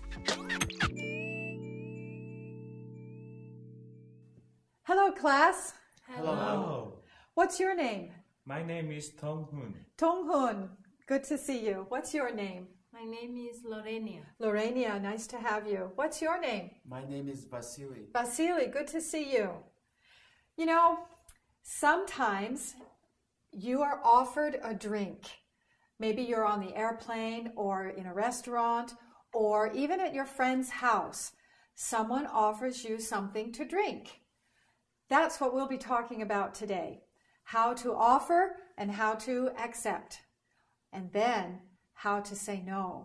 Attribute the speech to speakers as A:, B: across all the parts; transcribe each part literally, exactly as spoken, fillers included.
A: Hello, class.
B: Hello.
A: What's your name?
B: My name is Tong-hun.
A: Tong-hun. Good to see you. What's your name?
C: My name is Lorenia.
A: Lorenia, nice to have you. What's your name?
D: My name is Vasily.
A: Vasily, good to see you. You know, sometimes you are offered a drink. Maybe you're on the airplane or in a restaurant or even at your friend's house. Someone offers you something to drink. That's what we'll be talking about today. How to offer and how to accept. And then how to say no.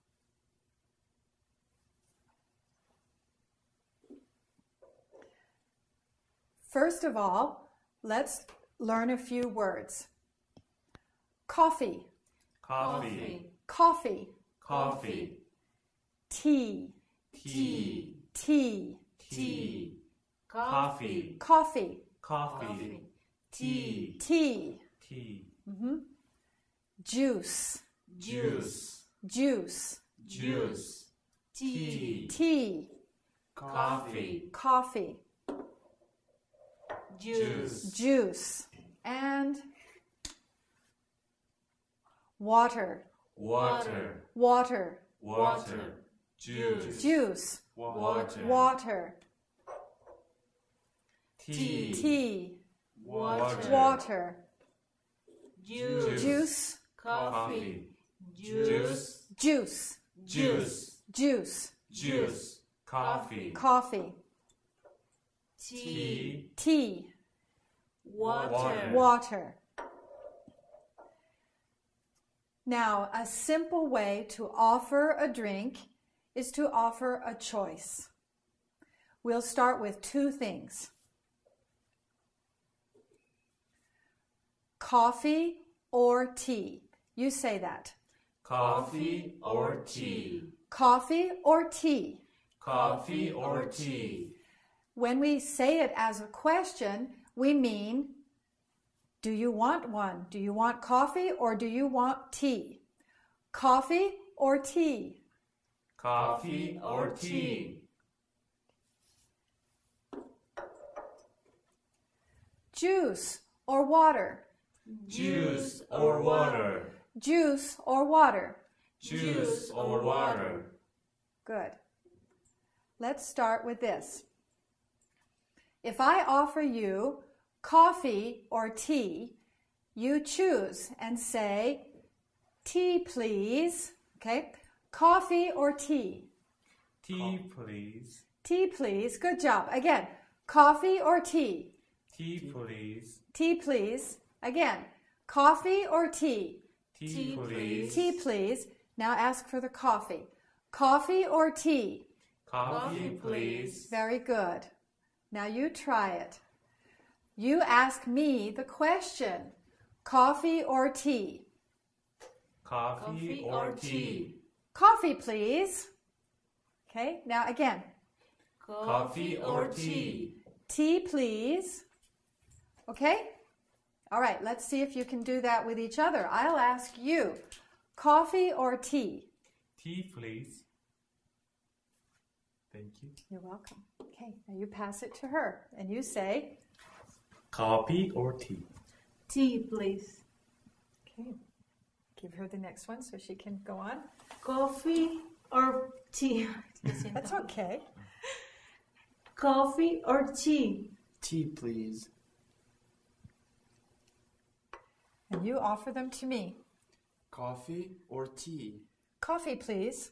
A: First of all, let's learn a few words. Coffee.
B: Coffee.
A: Coffee.
B: Coffee.
A: Tea.
B: Tea.
A: Tea.
B: Tea. Coffee.
A: Coffee.
B: Coffee. Tea.
A: Tea.
B: Tea.
A: Mm-hmm. Juice.
B: Juice.
A: Juice.
B: Juice. Tea.
A: Tea.
B: Coffee.
A: Coffee.
B: Juice.
A: Juice. And water.
B: Water.
A: Water.
B: Water. Juice.
A: Juice.
B: Water.
A: Water.
B: Tea.
A: Tea.
B: Water.
A: Water.
C: Juice.
A: Juice.
B: Coffee.
C: Juice.
A: Juice.
B: Juice.
A: Juice.
B: Juice. Coffee.
A: Coffee.
C: Tea.
A: Tea.
C: Water.
A: Water. Now, a simple way to offer a drink is to offer a choice. We'll start with two things. Coffee or tea. You say that.
B: Coffee or tea.
A: Coffee or tea.
B: Coffee or tea.
A: When we say it as a question, we mean, do you want one? Do you want coffee or do you want tea? Coffee or tea?
B: Coffee or tea.
A: Juice or water?
B: Juice or water.
A: Juice or water?
B: Juice or water.
A: Good. Let's start with this. If I offer you coffee or tea, you choose and say, tea please. Okay? Coffee or tea?
B: Tea, please.
A: Tea please. Good job. Again, coffee or tea?
B: Tea, please.
A: Tea please. Again, coffee or tea?
B: Tea, please.
A: Tea please. Now ask for the coffee. Coffee or tea?
B: Coffee, please.
A: Very good. Now you try it. You ask me the question. Coffee or tea?
B: Coffee or tea.
A: Coffee, please. Okay, now again.
B: Coffee or tea.
A: Tea, please. Okay? All right, let's see if you can do that with each other. I'll ask you. Coffee or tea?
B: Tea, please. Thank you.
A: You're welcome. Okay, now you pass it to her and you say,
B: Coffee or tea?
C: Tea, please.
A: okay, give her the next one so she can go on.
C: Coffee or tea?
A: That's okay.
C: Coffee or tea?
D: Tea, please.
A: And you offer them to me.
D: Coffee or tea?
A: Coffee, please.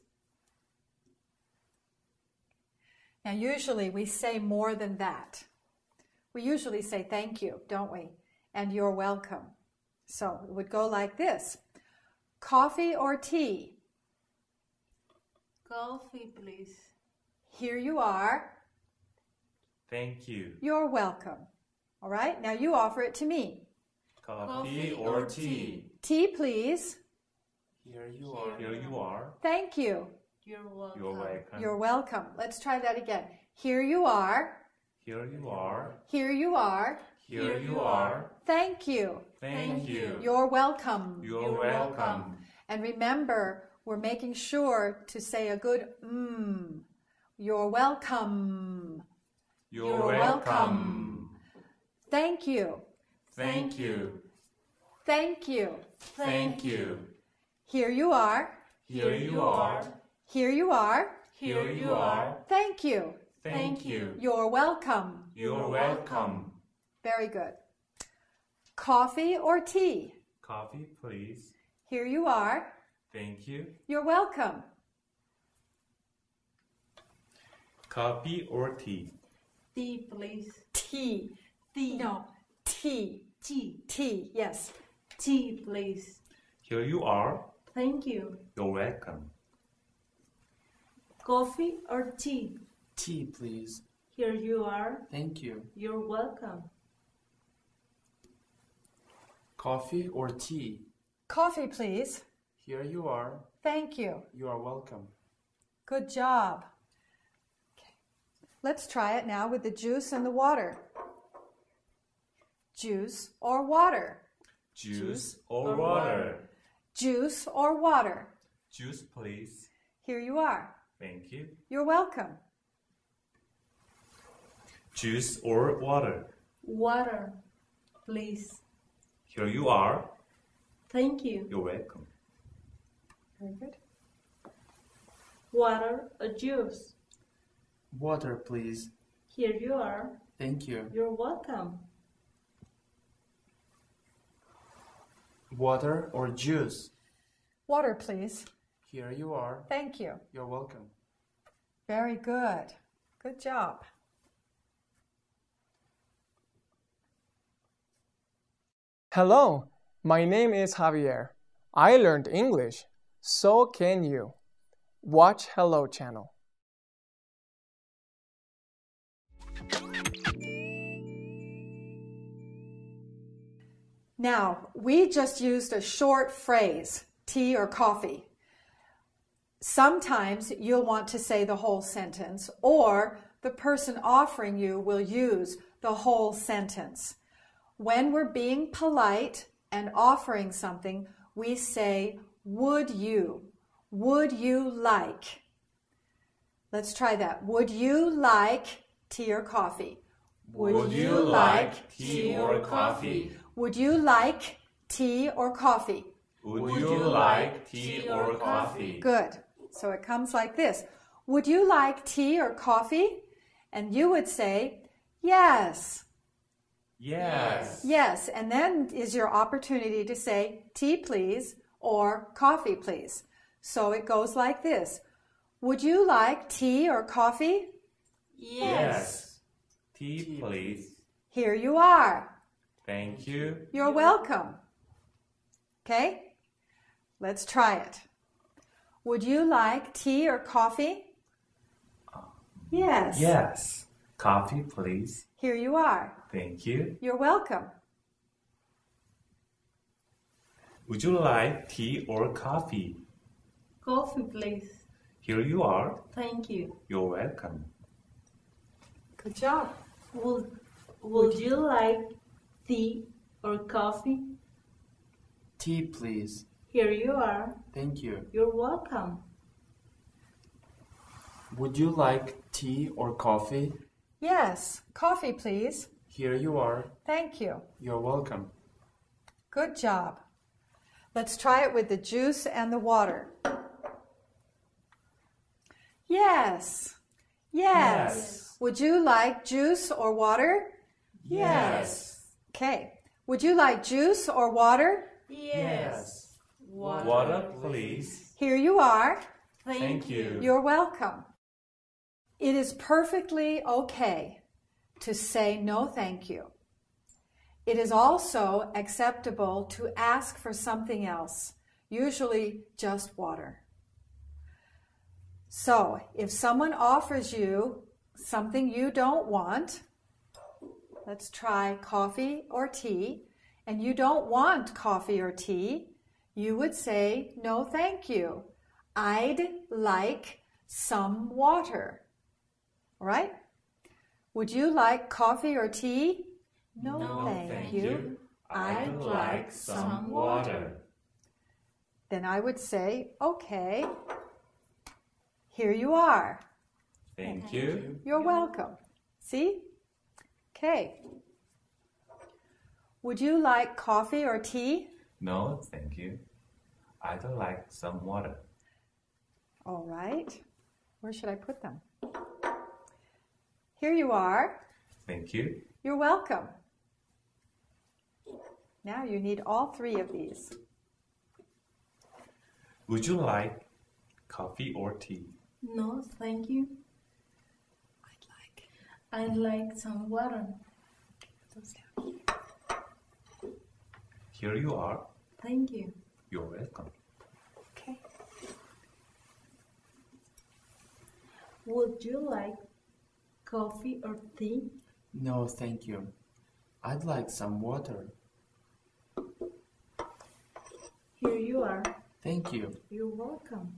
A: Now, usually we say more than that. We usually say thank you, don't we? And you're welcome. So it would go like this. Coffee or tea?
C: Coffee, please.
A: Here you are.
B: Thank you.
A: You're welcome. All right, now you offer it to me.
B: Coffee or tea?
A: Tea, please.
D: Here you are.
B: Here you are.
A: Thank you.
C: You're welcome.
B: You're welcome.
A: You're welcome. Let's try that again. Here you are.
B: Here you are.
A: Here you are.
B: Here you are.
A: Thank you.
B: Thank you.
A: You're welcome.
B: You're welcome.
A: And remember, we're making sure to say a good mmm. You're welcome.
B: You're,
A: You're welcome. Thank you.
B: Thank you.
A: Thank you.
B: Thank you.
A: Here you are.
B: Here you are.
A: Here you are.
B: Here you are.
A: Thank you.
B: Thank you.
A: You're welcome.
B: You're welcome.
A: Very good. Coffee or tea?
B: Coffee, please.
A: Here you are.
B: Thank you.
A: You're welcome.
B: Coffee or tea?
C: Tea, please.
A: Tea.
C: Tea.
A: No, tea.
C: Tea.
A: Tea, yes.
C: Tea, please.
B: Here you are.
C: Thank you.
B: You're welcome.
C: Coffee or tea?
D: Tea, please.
C: Here you are.
D: Thank you.
C: You're welcome.
D: Coffee or tea?
A: Coffee, please.
D: Here you are.
A: Thank you.
D: You are welcome.
A: Good job. Okay. Let's try it now with the juice and the water. Juice or water?
B: Juice or water?
A: Juice or water?
B: Juice, please.
A: Here you are.
B: Thank you.
A: You're welcome.
B: Juice or water?
C: Water, please.
B: Here you are.
C: Thank you.
B: You're welcome.
A: Very good.
C: Water or juice?
D: Water, please.
C: Here you are.
D: Thank you.
C: You're welcome.
D: Water or juice?
A: Water, please.
D: Here you are.
A: Thank you.
D: You're welcome.
A: Very good. Good job.
E: Hello, my name is Javier. I learned English. So can you. Watch Hello Channel.
A: Now, we just used a short phrase, tea or coffee. Sometimes you'll want to say the whole sentence, or the person offering you will use the whole sentence. When we're being polite and offering something, we say, would you? Would you like? Let's try that. Would you like tea or coffee?
B: Would you like tea or coffee?
A: Would you like tea or coffee?
B: Would you like tea or coffee?
A: Good. So it comes like this. Would you like tea or coffee? And you would say, yes.
B: Yes.
A: Yes. And then is your opportunity to say, tea please, or coffee please. So it goes like this. Would you like tea or coffee?
B: Yes. Tea, please.
A: Here you are.
B: Thank you.
A: You're welcome. Okay? Let's try it. Would you like tea or coffee? Yes.
B: Yes. Coffee, please.
A: Here you are.
B: Thank you.
A: You're welcome.
B: Would you like tea or coffee?
C: Coffee, please.
B: Here you are.
C: Thank you.
B: You're welcome.
A: Good job.
C: Would, would you like tea or coffee?
D: Tea, please.
C: Here you are.
D: Thank you.
C: You're welcome.
D: Would you like tea or coffee?
A: Yes. Coffee, please.
D: Here you are.
A: Thank you.
D: You're welcome.
A: Good job. Let's try it with the juice and the water. Yes. Yes.
B: Yes.
A: Would you like juice or water?
B: Yes.
A: Okay. Would you like juice or water?
B: Yes.
C: Water.
B: Water, please.
A: Here you are.
B: Thank you.
A: You're welcome. It is perfectly okay to say no thank you. It is also acceptable to ask for something else, usually just water. So, if someone offers you something you don't want, let's try coffee or tea, and you don't want coffee or tea, you would say, no thank you. I'd like some water. All right? Would you like coffee or tea?
C: No,
A: thank,
C: thank
A: you.
C: you.
B: I'd like some water.
A: then I would say, okay, here you are.
B: Thank you.
A: You're welcome. See? Okay. Would you like coffee or tea?
B: No, thank you. I'd like some water.
A: All right. Where should I put them? Here you are.
B: Thank you.
A: You're welcome. Now you need all three of these.
B: Would you like coffee or tea?
C: No, thank you.
A: I'd like
C: I'd like some water.
A: those down here.
B: Here you are.
C: Thank you.
B: You're welcome.
A: Okay.
C: Would you like coffee or tea?
D: No, thank you. I'd like some water.
C: Here you are.
D: Thank you.
C: You're welcome.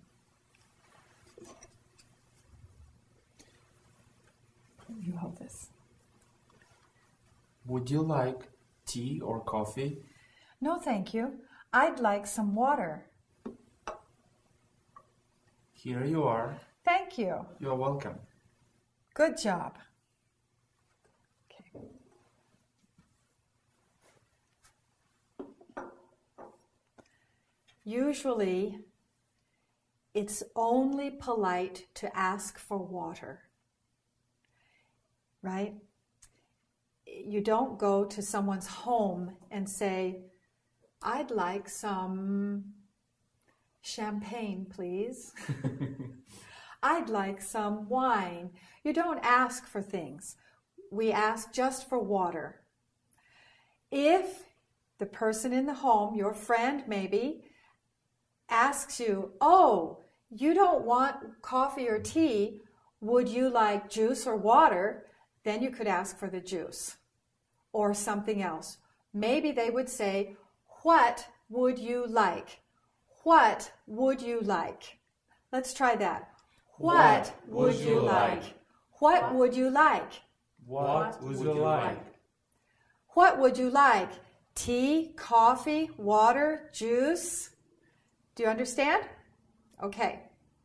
A: You hold this.
D: Would you like tea or coffee?
A: No, thank you. I'd like some water.
D: Here you are.
A: Thank you.
D: You're welcome.
A: Good job. Okay. Usually, it's only polite to ask for water, right? You don't go to someone's home and say, I'd like some champagne, please. I'd like some wine. You don't ask for things. We ask just for water. If the person in the home, your friend maybe, asks you, oh, you don't want coffee or tea, would you like juice or water? Then you could ask for the juice or something else. Maybe they would say, what would you like? What would you like? Let's try that. What, what would you like? like? What, what would you like?
B: What would you like?
A: What would you like? Tea, coffee, water, juice? Do you understand? Okay.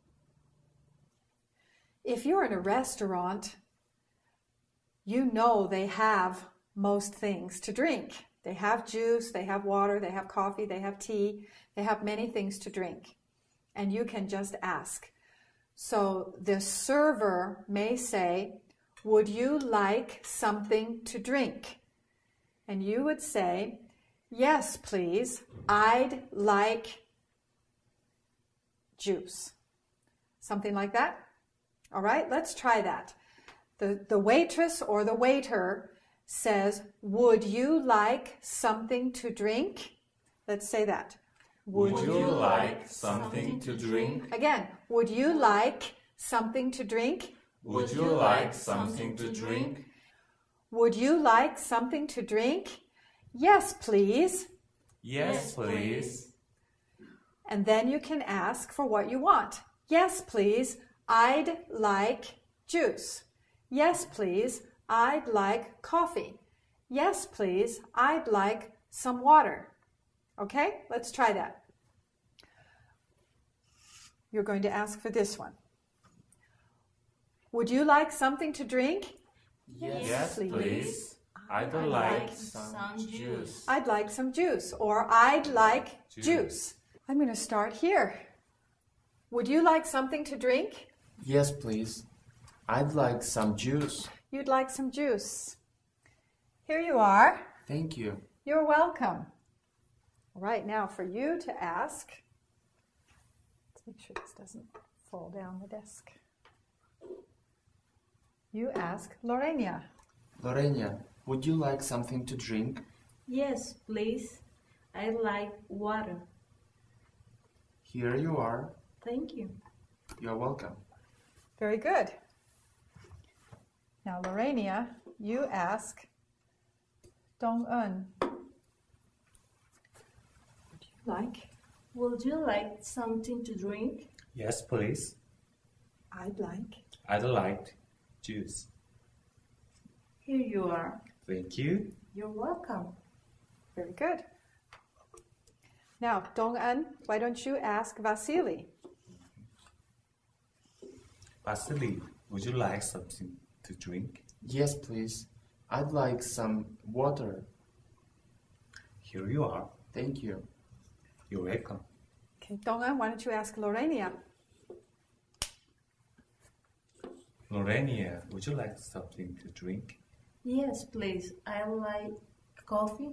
A: If you're in a restaurant, you know they have most things to drink. They have juice, they have water, they have coffee, they have tea, they have many things to drink. And you can just ask. So the server may say, would you like something to drink? And you would say, yes, please. I'd like juice. Something like that? All right, let's try that. The, the waitress or the waiter says, would you like something to drink? Let's say that.
B: Would, would you like something to drink?
A: Again, would you like something to drink?
B: Would you like something to drink?
A: Would you like something to drink? Yes, please.
B: Yes, please.
A: And then you can ask for what you want. Yes, please. I'd like juice. Yes, please. I'd like coffee. Yes, please. I'd like some water. Okay, let's try that. You're going to ask for this one. Would you like something to drink?
B: Yes, yes please. please. I'd, I'd like, like some, some juice.
A: I'd like some juice, or I'd like juice. juice. I'm going to start here. Would you like something to drink?
D: Yes, please. I'd like some juice.
A: You'd like some juice. Here you are.
D: Thank you.
A: You're welcome. All right, now for you to ask. Let's make sure this doesn't fall down the desk. You ask Lorena.
D: Lorena, would you like something to drink?
C: Yes, please. I'd like water.
D: Here you are.
C: Thank you.
D: You're welcome.
A: Very good. Now, Lorena, you ask Dong-eun. Would you like?
C: Would you like something to drink?
B: Yes, please.
A: I'd like.
B: I'd like juice.
C: Here you are.
B: Thank you.
C: You're welcome.
A: Very good. Now, Dong-an, why don't you ask Vasily?
B: Vasily, would you like something to drink?
D: Yes, please. I'd like some water.
B: Here you are.
D: Thank you.
B: You're welcome.
A: Okay, Dong-an, why don't you ask Lorenia?
B: Lorenia, would you like something to drink?
C: Yes, please. I like coffee.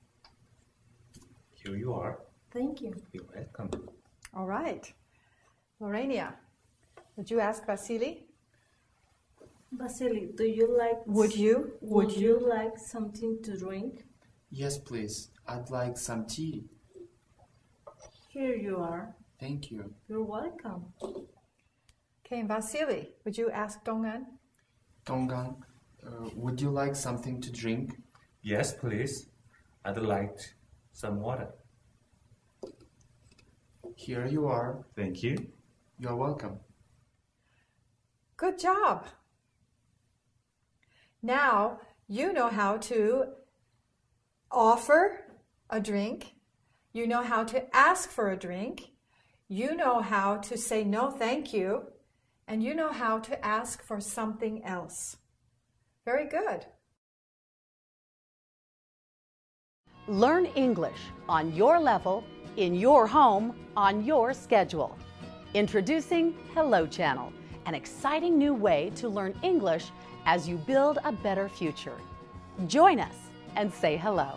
B: Here you are.
C: Thank you.
B: You're welcome.
A: All right. Lorenia, would you ask Vasily?
C: Vasily, do you like...
A: Would you?
C: Would you like something to drink?
D: Yes, please. I'd like some tea.
C: Here you are.
D: Thank you.
C: You're welcome.
A: Okay, and Vasily, would you ask Dong-an?
D: Dong-an, uh, would you like something to drink?
B: Yes, please. I'd like some water.
D: Here you are.
B: Thank you.
D: You're welcome.
A: Good job. Now you know how to offer a drink. You know how to ask for a drink. You know how to say no thank you. And you know how to ask for something else. Very good.
F: Learn English on your level, in your home, on your schedule. Introducing Hello Channel, an exciting new way to learn English as you build a better future. Join us and say hello.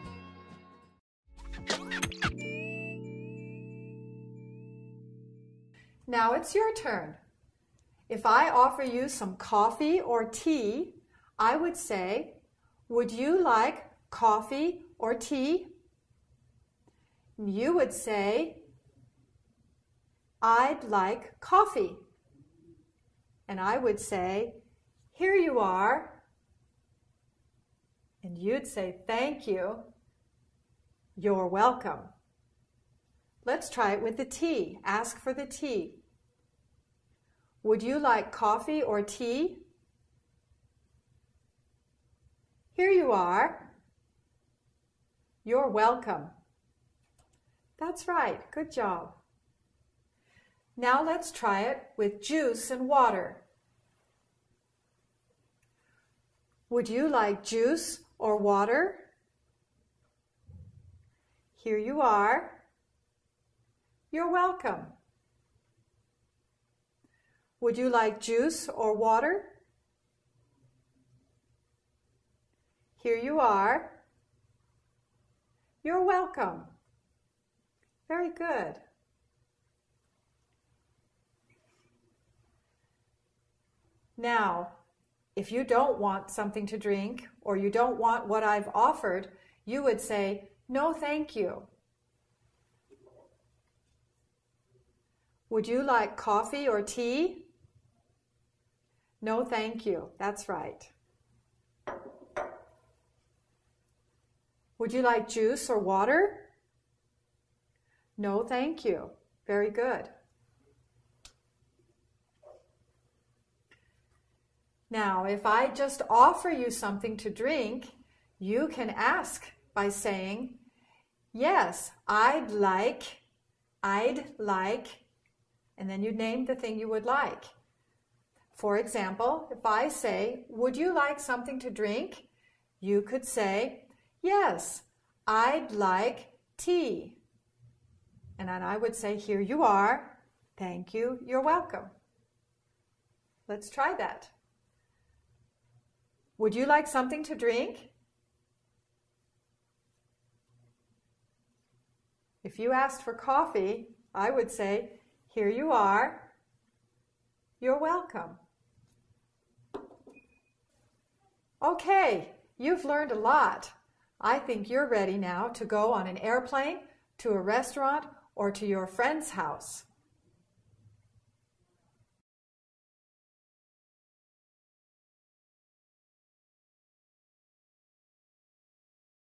A: Now it's your turn. If I offer you some coffee or tea, I would say, would you like coffee or tea? You would say, I'd like coffee. And I would say, here you are. And you'd say, thank you. You're welcome. Let's try it with the tea. Ask for the tea. Would you like coffee or tea? Here you are. You're welcome. That's right. Good job. Now let's try it with juice and water. Would you like juice or water? Here you are. You're welcome. Would you like juice or water? Here you are. You're welcome. Very good. Now, if you don't want something to drink or you don't want what I've offered, you would say, no, thank you. Would you like coffee or tea? No, thank you. That's right. Would you like juice or water? No, thank you. Very good. Now, if I just offer you something to drink, you can ask by saying, yes, I'd like, I'd like, and then you name the thing you would like. For example, if I say, would you like something to drink? You could say, yes, I'd like tea. And then I would say, here you are. Thank you. You're welcome. Let's try that. Would you like something to drink? If you asked for coffee, I would say, here you are. You're welcome. Okay, you've learned a lot. I think you're ready now to go on an airplane, to a restaurant, or to your friend's house.